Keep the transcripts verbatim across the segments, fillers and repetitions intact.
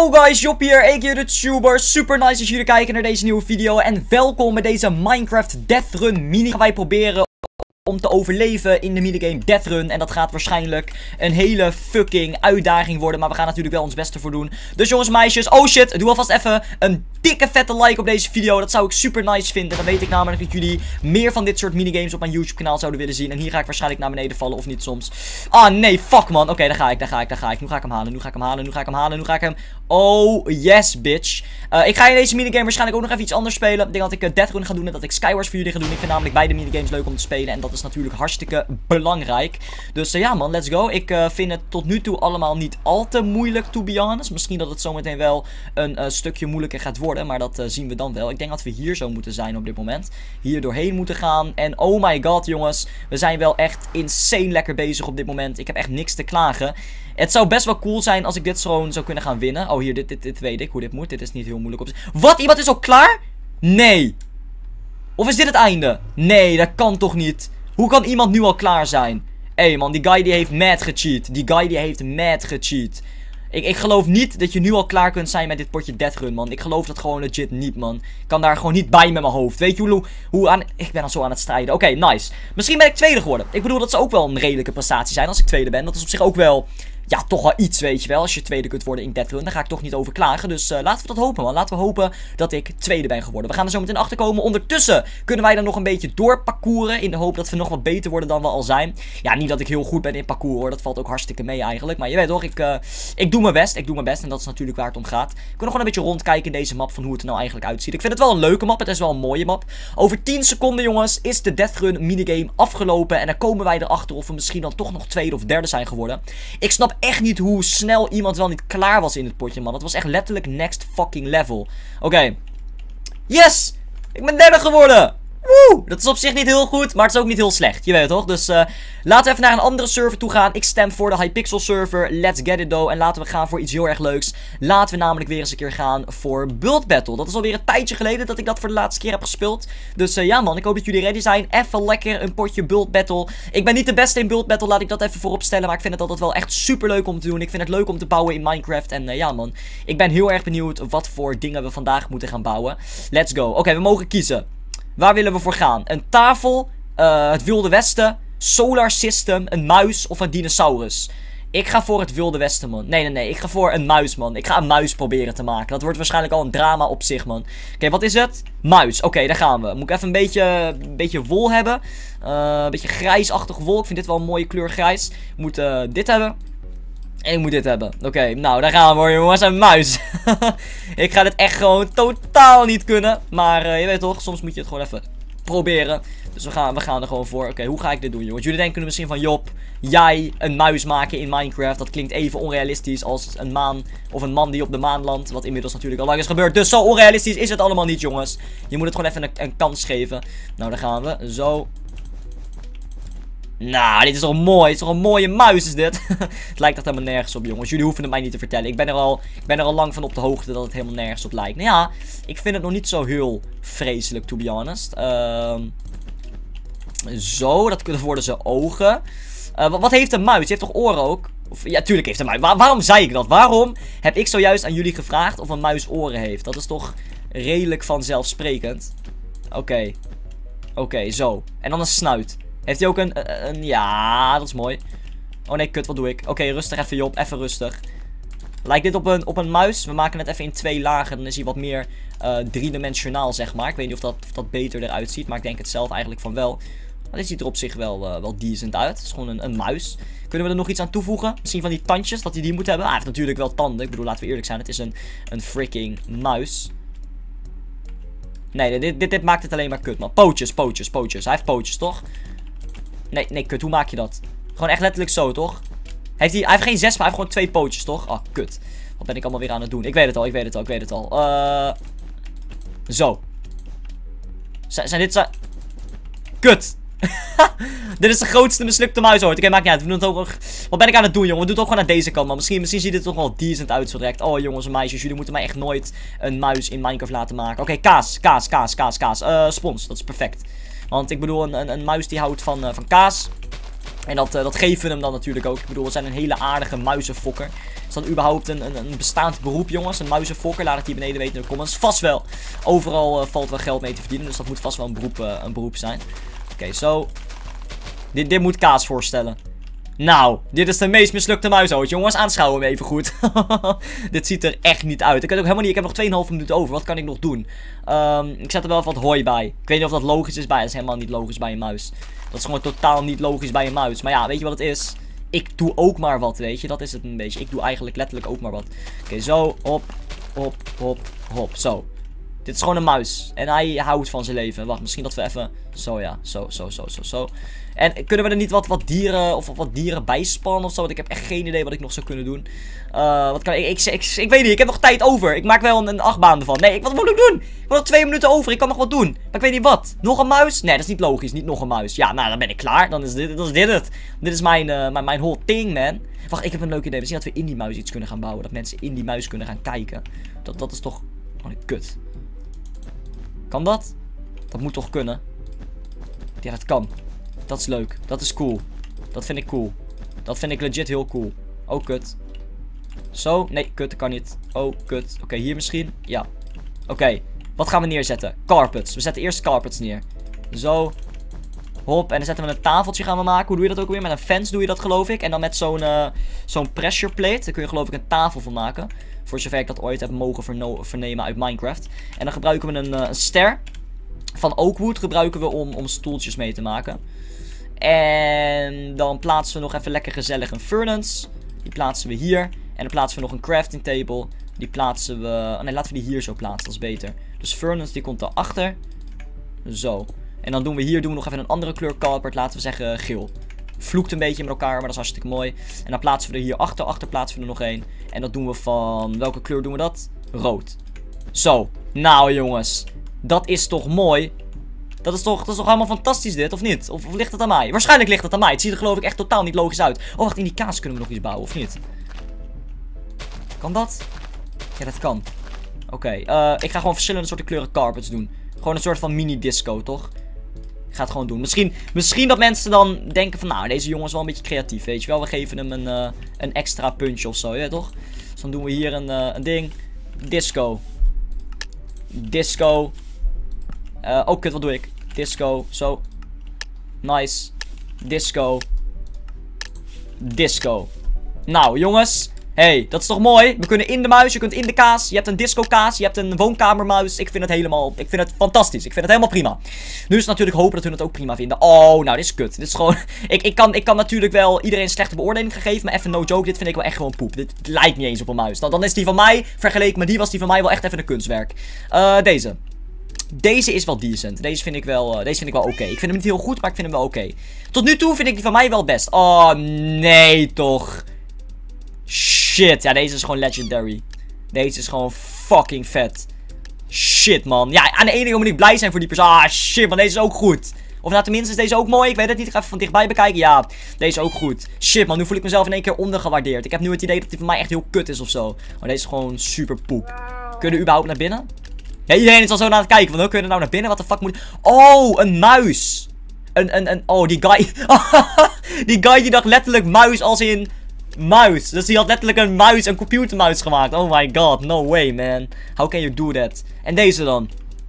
Yo guys, Job hier, a k a de tuber. Super nice dat jullie kijken naar deze nieuwe video. En welkom bij deze Minecraft Death Run mini. Gaan wij proberen om te overleven in de minigame Death Run. En dat gaat waarschijnlijk een hele fucking uitdaging worden. Maar we gaan natuurlijk wel ons best ervoor doen. Dus jongens en meisjes, oh shit, doe alvast even een dikke vette like op deze video. Dat zou ik super nice vinden. Dan weet ik namelijk dat jullie meer van dit soort minigames op mijn YouTube kanaal zouden willen zien. En hier ga ik waarschijnlijk naar beneden vallen of niet soms. Ah nee, fuck man. Oké, okay, daar ga ik, daar ga ik, daar ga ik. Nu ga ik hem halen, nu ga ik hem halen, nu ga ik hem halen, nu ga ik hem... Oh yes, bitch. Uh, ik ga in deze minigame waarschijnlijk ook nog even iets anders spelen. Ik denk dat ik uh, Death Run ga doen en dat ik Skywars voor jullie ga doen. Ik vind namelijk beide minigames leuk om te spelen. En dat is natuurlijk hartstikke belangrijk. Dus uh, ja man, let's go. Ik uh, vind het tot nu toe allemaal niet al te moeilijk, to be honest. Misschien dat het zometeen wel een uh, stukje moeilijker gaat worden. Maar dat uh, zien we dan wel. Ik denk dat we hier zo moeten zijn op dit moment. Hier doorheen moeten gaan. En oh my god jongens. We zijn wel echt insane lekker bezig op dit moment. Ik heb echt niks te klagen. Het zou best wel cool zijn als ik dit gewoon zou kunnen gaan winnen. Oh, hier, dit, dit, dit weet ik hoe dit moet. Dit is niet heel moeilijk op te... Wat? Iemand is al klaar? Nee. Of is dit het einde? Nee, dat kan toch niet? Hoe kan iemand nu al klaar zijn? Hé hey man, die guy die heeft mad gecheat. Die guy die heeft mad gecheat. Ik, ik geloof niet dat je nu al klaar kunt zijn met dit potje Death Run, man. Ik geloof dat gewoon legit niet, man. Ik kan daar gewoon niet bij met mijn hoofd. Weet je hoe, hoe aan... Ik ben al zo aan het strijden. Oké, okay, nice. Misschien ben ik tweede geworden. Ik bedoel, dat zou ook wel een redelijke prestatie zijn als ik tweede ben. Dat is op zich ook wel... Ja, toch wel iets, weet je wel. Als je tweede kunt worden in Death Run, daar ga ik toch niet over klagen. Dus uh, laten we dat hopen, man. Laten we hopen dat ik tweede ben geworden. We gaan er zo meteen achter komen. Ondertussen kunnen wij dan nog een beetje doorparcouren. In de hoop dat we nog wat beter worden dan we al zijn. Ja, niet dat ik heel goed ben in parcours, hoor. Dat valt ook hartstikke mee eigenlijk. Maar je weet toch, ik, uh, ik doe mijn best. Ik doe mijn best. En dat is natuurlijk waar het om gaat. Ik wil nog gewoon een beetje rondkijken in deze map van hoe het er nou eigenlijk uitziet. Ik vind het wel een leuke map. Het is wel een mooie map. Over tien seconden, jongens, is de Death Run minigame afgelopen. En dan komen wij erachter of we misschien dan toch nog tweede of derde zijn geworden. Ik snap echt niet hoe snel iemand wel niet klaar was in het potje, man. Dat was echt letterlijk next fucking level. Oké. Okay. Yes! Ik ben derde geworden! Woe! Dat is op zich niet heel goed, maar het is ook niet heel slecht. Je weet het toch? Dus uh, laten we even naar een andere server toe gaan. Ik stem voor de Hypixel server. Let's get it though. En laten we gaan voor iets heel erg leuks. Laten we namelijk weer eens een keer gaan voor Build Battle. Dat is alweer een tijdje geleden dat ik dat voor de laatste keer heb gespeeld. Dus uh, ja man, ik hoop dat jullie ready zijn. Even lekker een potje Build Battle. Ik ben niet de beste in Build Battle, laat ik dat even voorop stellen. Maar ik vind het altijd wel echt super leuk om te doen. Ik vind het leuk om te bouwen in Minecraft. En uh, ja man, ik ben heel erg benieuwd wat voor dingen we vandaag moeten gaan bouwen. Let's go. Oké, okay, we mogen kiezen. Waar willen we voor gaan? Een tafel, uh, het Wilde Westen, Solar System, een muis of een dinosaurus? Ik ga voor het Wilde Westen, man. Nee, nee, nee. Ik ga voor een muis, man. Ik ga een muis proberen te maken. Dat wordt waarschijnlijk al een drama op zich, man. Oké, okay, wat is het? Muis. Oké, okay, daar gaan we. Moet ik even een beetje, een beetje wol hebben. Uh, een beetje grijsachtig wol. Ik vind dit wel een mooie kleur grijs. Ik moet uh, dit hebben. En ik moet dit hebben. Oké, okay, nou, daar gaan we hoor, jongens. Een muis. Ik ga dit echt gewoon totaal niet kunnen. Maar uh, je weet toch, soms moet je het gewoon even proberen. Dus we gaan, we gaan er gewoon voor. Oké, okay, hoe ga ik dit doen, jongens? Jullie denken misschien van, Job, jij een muis maken in Minecraft. Dat klinkt even onrealistisch als een maan of een man die op de maan landt. Wat inmiddels natuurlijk al lang is gebeurd. Dus zo onrealistisch is het allemaal niet, jongens. Je moet het gewoon even een, een kans geven. Nou, daar gaan we. Zo. Nou, dit is toch mooi. Het is toch een mooie muis is dit. Het lijkt echt helemaal nergens op, jongens. Jullie hoeven het mij niet te vertellen. Ik ben er al, ik ben er al lang van op de hoogte dat het helemaal nergens op lijkt. Nou ja, ik vind het nog niet zo heel vreselijk, to be honest. Uh, zo, dat worden zijn ogen. Uh, wat, wat heeft een muis? Die heeft toch oren ook? Of, ja, tuurlijk heeft een muis. Waar, waarom zei ik dat? Waarom heb ik zojuist aan jullie gevraagd of een muis oren heeft? Dat is toch redelijk vanzelfsprekend. Oké. Okay. Oké, okay, zo. En dan een snuit. Heeft hij ook een, een, een... Ja, dat is mooi. Oh nee, kut, wat doe ik? Oké, okay, rustig even, Job. Even rustig. Lijkt dit op een, op een muis? We maken het even in twee lagen. Dan is hij wat meer uh, driedimensionaal, zeg maar. Ik weet niet of dat, of dat beter eruit ziet. Maar ik denk het zelf eigenlijk van wel. Maar dit ziet er op zich wel, uh, wel decent uit. Het is gewoon een, een muis. Kunnen we er nog iets aan toevoegen? Misschien van die tandjes, dat hij die moet hebben. Ah, hij heeft natuurlijk wel tanden. Ik bedoel, laten we eerlijk zijn. Het is een, een freaking muis. Nee, dit, dit, dit maakt het alleen maar kut, man. Pootjes, pootjes, pootjes. Hij heeft pootjes, toch? Nee, nee, kut. Hoe maak je dat? Gewoon echt letterlijk zo, toch? Heeft hij, hij heeft geen zes, maar hij heeft gewoon twee pootjes, toch? Ah, kut. Wat ben ik allemaal weer aan het doen? Ik weet het al, ik weet het al, ik weet het al. Uh, zo. Z zijn dit zijn... Kut. Dit is de grootste mislukte muis ooit. Oké, okay, maakt niet uit. We doen het ook nog... Wat ben ik aan het doen, jongen? We doen het ook gewoon aan deze kant, man. Misschien, misschien ziet het toch wel decent uit zo direct. Oh, jongens en meisjes. Jullie moeten mij echt nooit een muis in Minecraft laten maken. Oké, okay, kaas. Kaas, kaas, kaas, kaas. Uh, spons. Dat is perfect. Want ik bedoel, een, een, een muis die houdt van, uh, van kaas. En dat, uh, dat geven we hem dan natuurlijk ook. Ik bedoel, we zijn een hele aardige muizenfokker. Is dat überhaupt een, een, een bestaand beroep, jongens? Een muizenfokker? Laat het hier beneden weten in de comments. Vast wel. Overal uh, valt wel geld mee te verdienen. Dus dat moet vast wel een beroep, uh, een beroep zijn. Oké, okay, zo. Dit, dit moet kaas voorstellen. Nou, dit is de meest mislukte muishoot, jongens. Aanschouwen hem even goed. Dit ziet er echt niet uit. Ik weet ook helemaal niet. Ik heb nog twee komma vijf minuten over. Wat kan ik nog doen? Um, ik zet er wel even wat hooi bij. Ik weet niet of dat logisch is bij. Dat is helemaal niet logisch bij een muis. Dat is gewoon totaal niet logisch bij een muis. Maar ja, weet je wat het is? Ik doe ook maar wat, weet je. Dat is het een beetje. Ik doe eigenlijk letterlijk ook maar wat. Oké, okay, zo. Hop, hop, hop, hop. Zo. Dit is gewoon een muis. En hij houdt van zijn leven. Wacht, misschien dat we even... Zo, ja. Zo, zo, zo, zo, zo. En kunnen we er niet wat, wat dieren of wat dieren bijspannen of zo? Want ik heb echt geen idee wat ik nog zou kunnen doen. Uh, wat kan ik, ik, ik, ik... Ik weet niet, ik heb nog tijd over. Ik maak wel een, een achtbaan ervan. Nee, ik, wat moet ik doen? Ik heb nog twee minuten over. Ik kan nog wat doen. Maar ik weet niet wat. Nog een muis? Nee, dat is niet logisch. Niet nog een muis. Ja, nou, dan ben ik klaar. Dan is dit, dan is dit het. Dit is mijn, uh, mijn, mijn whole thing, man. Wacht, ik heb een leuk idee. Misschien dat we in die muis iets kunnen gaan bouwen. Dat mensen in die muis kunnen gaan kijken. Dat, dat is toch... Oh, nee, kut. Kan dat? Dat moet toch kunnen? Ja, dat kan. Dat is leuk. Dat is cool. Dat vind ik cool. Dat vind ik legit heel cool. Oh, kut. Zo. Nee, kut. Dat kan niet. Oh, kut. Oké, okay, hier misschien. Ja. Oké. Okay. Wat gaan we neerzetten? Carpets. We zetten eerst carpets neer. Zo. Hop. En dan zetten we een tafeltje gaan we maken. Hoe doe je dat ook weer? Met een fence doe je dat, geloof ik. En dan met zo'n uh, zo'n pressure plate. Daar kun je geloof ik een tafel van maken. Voor zover ik dat ooit heb mogen verno vernemen uit Minecraft. En dan gebruiken we een, uh, een ster. Van oakwood gebruiken we om, om stoeltjes mee te maken. En dan plaatsen we nog even lekker gezellig een furnace. Die plaatsen we hier. En dan plaatsen we nog een crafting table. Die plaatsen we... Oh nee, laten we die hier zo plaatsen. Dat is beter. Dus furnace die komt daarachter. Zo. En dan doen we hier doen we nog even een andere kleur carpet. Laten we zeggen geel. Vloekt een beetje met elkaar, maar dat is hartstikke mooi. En dan plaatsen we er hier achter. Achter plaatsen we er nog één. En dat doen we van... Welke kleur doen we dat? Rood. Zo. Nou jongens. Dat is toch mooi? Dat is toch, dat is toch helemaal fantastisch dit, of niet? Of, of ligt het aan mij? Waarschijnlijk ligt het aan mij. Het ziet er geloof ik echt totaal niet logisch uit. Oh, wacht, in die kaas kunnen we nog iets bouwen, of niet? Kan dat? Ja, dat kan. Oké, okay, uh, ik ga gewoon verschillende soorten kleuren carpets doen. Gewoon een soort van mini-disco, toch? Ik ga het gewoon doen. Misschien, misschien dat mensen dan denken van, nou, deze jongen is wel een beetje creatief, weet je wel. We geven hem een, uh, een extra puntje of zo, ja, toch? Dus dan doen we hier een, uh, een ding. Disco. Disco. Uh, oh, kut, wat doe ik? Disco, zo. Nice. Disco. Disco. Nou, jongens. Hey, dat is toch mooi? We kunnen in de muis, je kunt in de kaas. Je hebt een disco kaas, je hebt een woonkamermuis. Ik vind het helemaal, ik vind het fantastisch. Ik vind het helemaal prima. Nu is het natuurlijk hopen dat hun het ook prima vinden. Oh, nou, dit is kut. Dit is gewoon, ik, ik, kan, ik kan natuurlijk wel iedereen een slechte beoordeling geven. Maar even no joke, dit vind ik wel echt gewoon poep. Dit lijkt niet eens op een muis. Dan, dan is die van mij, vergeleken met die, was die van mij wel echt even een kunstwerk. Uh, deze. Deze is wel decent. Deze vind ik wel, uh, deze vind ik wel oké. Okay. Ik vind hem niet heel goed, maar ik vind hem wel oké. Okay. Tot nu toe vind ik die van mij wel best. Oh, nee toch. Shit. Ja, deze is gewoon legendary. Deze is gewoon fucking vet. Shit, man. Ja, aan de ene kant moet ik blij zijn voor die persoon. Ah, shit, man. Deze is ook goed. Of nou, tenminste is deze ook mooi. Ik weet het niet. Ik ga even van dichtbij bekijken. Ja, deze is ook goed. Shit, man. Nu voel ik mezelf in één keer ondergewaardeerd. Ik heb nu het idee dat die van mij echt heel kut is of zo. Maar deze is gewoon super poep. Kunnen we überhaupt naar binnen? Ja, iedereen is al zo naar het kijken. Want hoe kunnen we nou naar binnen? Wat de fuck moet... Oh, een muis. Een, een, een... Oh, die guy... die guy die dacht letterlijk muis als in... Muis. Dus die had letterlijk een muis, een computermuis gemaakt. Oh my god, no way, man. How can you do that? En deze dan?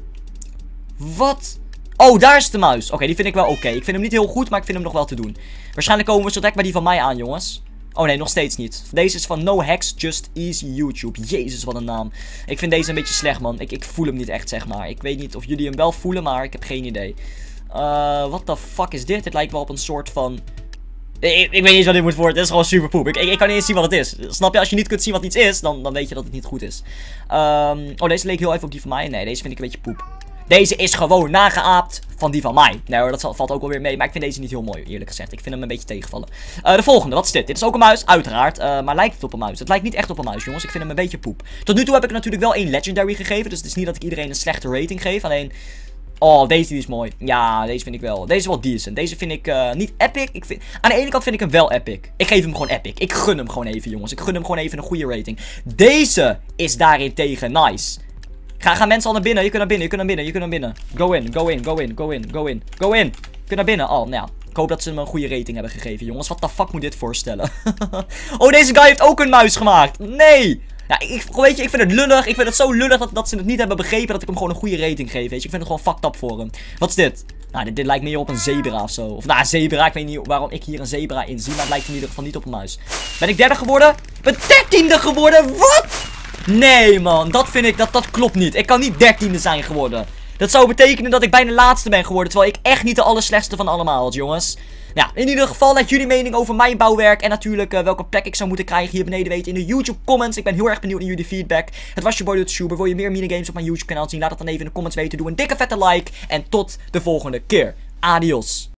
Wat? Oh, daar is de muis. Oké, okay, die vind ik wel oké. Okay. Ik vind hem niet heel goed, maar ik vind hem nog wel te doen. Waarschijnlijk komen we zo direct bij die van mij aan, jongens. Oh nee, nog steeds niet. Deze is van No Hacks, Just Easy YouTube. Jezus, wat een naam. Ik vind deze een beetje slecht, man. Ik, ik voel hem niet echt, zeg maar. Ik weet niet of jullie hem wel voelen, maar ik heb geen idee. Uh, what the fuck is dit? Dit lijkt wel op een soort van... Ik, ik weet niet eens wat dit moet worden. Het is gewoon super poep. Ik, ik, ik kan niet eens zien wat het is. Snap je? Als je niet kunt zien wat iets is, dan, dan weet je dat het niet goed is. Um, oh, deze leek heel even op die van mij. Nee, deze vind ik een beetje poep. Deze is gewoon nageaapt van die van mij. Nee hoor, dat valt ook wel weer mee. Maar ik vind deze niet heel mooi, eerlijk gezegd. Ik vind hem een beetje tegenvallen. Uh, de volgende, wat is dit? Dit is ook een muis, uiteraard. Uh, maar lijkt het op een muis? Het lijkt niet echt op een muis, jongens. Ik vind hem een beetje poep. Tot nu toe heb ik natuurlijk wel één legendary gegeven. Dus het is niet dat ik iedereen een slechte rating geef. Alleen... Oh, deze die is mooi. Ja, deze vind ik wel. Deze is wel decent. Deze vind ik uh, niet epic. Ik vind... Aan de ene kant vind ik hem wel epic. Ik geef hem gewoon epic. Ik gun hem gewoon even, jongens. Ik gun hem gewoon even een goede rating. Deze is daarentegen nice. Ga, gaan mensen al naar binnen. Je kunt naar binnen. Je kunt naar binnen. Je kunt naar binnen. Go in. Go in. Go in. Go in. Go in. Go in. Je kunt naar binnen. Oh, nou ja. Ik hoop dat ze hem een goede rating hebben gegeven, jongens. Wat de fuck moet dit voorstellen? Oh, deze guy heeft ook een muis gemaakt. Nee! Ja, ik, weet je, ik vind het lullig. Ik vind het zo lullig dat, dat ze het niet hebben begrepen dat ik hem gewoon een goede rating geef, weet je. Ik vind het gewoon fucked up voor hem. Wat is dit? Nou, dit, dit lijkt meer op een zebra of zo. Of nou, zebra. Ik weet niet waarom ik hier een zebra in zie, maar het lijkt in ieder geval niet op een muis. Ben ik derde geworden? Ik ben dertiende geworden? Wat? Nee, man. Dat vind ik, dat, dat klopt niet. Ik kan niet dertiende zijn geworden. Dat zou betekenen dat ik bijna laatste ben geworden, terwijl ik echt niet de allerslechtste van allemaal had, jongens. Ja, in ieder geval laat jullie mening over mijn bouwwerk en natuurlijk uh, welke plek ik zou moeten krijgen hier beneden weten in de YouTube comments. Ik ben heel erg benieuwd naar jullie feedback. Het was je boy YouTuber. Wil je meer minigames op mijn YouTube kanaal zien? Laat het dan even in de comments weten. Doe een dikke vette like en tot de volgende keer. Adios.